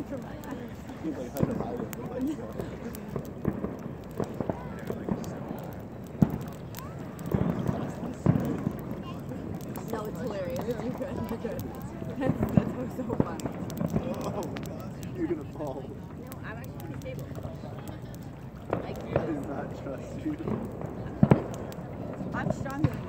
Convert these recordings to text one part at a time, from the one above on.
He's like Hunter Biden. No, it's hilarious. You're good. You're good. That's so funny. Oh, you're gonna fall. No, I'm actually pretty stable. I do not trust you. I'm stronger than you.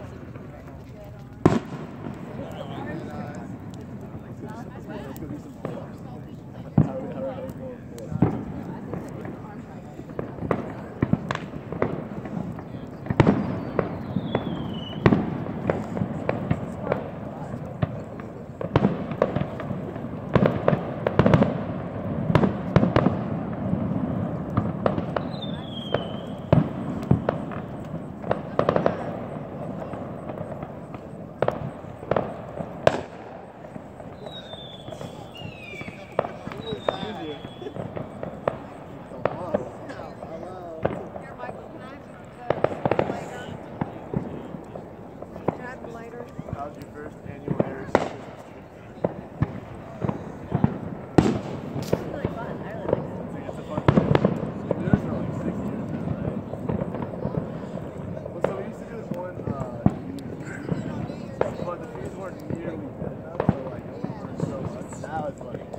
How's your first annual Harris Christmas trip? It's really fun. I really like it. It's a fun trip. We've been doing this for like 6 years now, right? Well, so we used to do this one but the fees weren't nearly good enough, so like, it was so much. Now it's like